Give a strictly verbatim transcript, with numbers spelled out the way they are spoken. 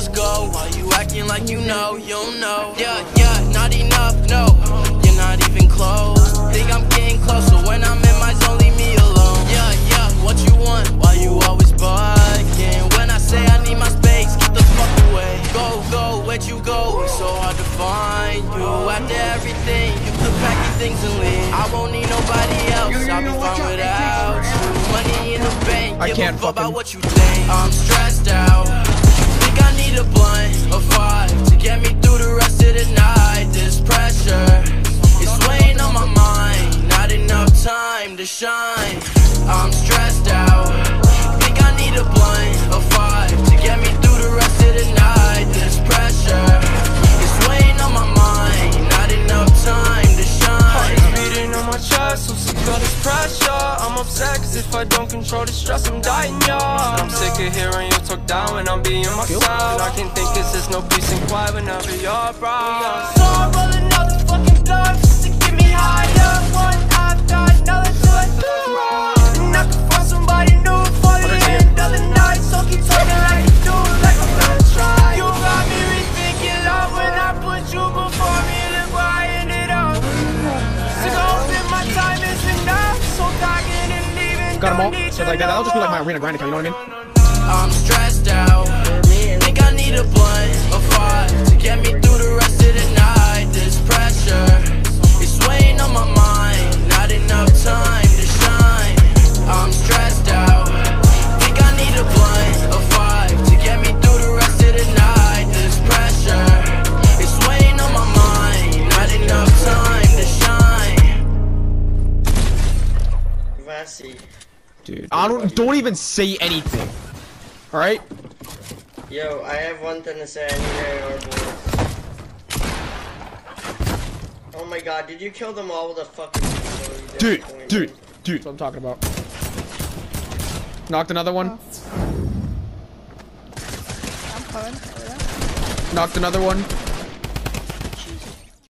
was go. Why you acting like you know, you don't know? Yeah, yeah, not enough, no, you're not even close. Think I'm getting closer when I'm in my zone, leave me alone. Yeah, yeah, what you want? Why you always bugging? When I say I need my space, get the fuck away. Go, go, where'd you go? It's so hard to find you. After everything, you could pack your things and leave. I won't need nobody else, I'll be fine without you. Money in the bank, I give can't a fuck fucking... about what you think. I'm stressed out, think I need a blunt, a five, to get me through the rest of the night. This pressure is weighing on my mind, not enough time to shine. I'm stressed out, think I need a blunt, a five, to get me through the rest of the night. This pressure is weighing on my mind, not enough time to shine. Heart is beating on my chest, so sick of this pressure. I'm upset cause if I don't control the stress, I'm dying, y'all. I'm sick of hearing you talk down when I'm being myself. And I can think cause there's no peace and quiet whenever you're around. So I'm rolling out the fucking blunt just to get me higher. One after another till I do. And I can find somebody new for the end of the night. So keep talking like you do, like I'm gonna try. You got me rethinking love when I put you before me. Look where I ended up. Sick of hoping my time is enough. So talking and leaving. Got them all. So like that, that'll just be like my arena grind account, you know what I mean? I'm stressed out, think I need a blunt, a five, to get me through the rest of the night. This pressure is weighing on my mind, not enough time to shine. I'm stressed out, think I need a blunt, a five, to get me through the rest of the night. This pressure is weighing on my mind, not enough time to shine. Vassy. Dude, I don't, don't even say anything. Alright? Yo, I have one thing to say. I need A R boys. Oh my god, did you kill them all with a fucking... Dude, dude, dude. That's what I'm talking about. Knocked another one. I'm coming. Knocked another one.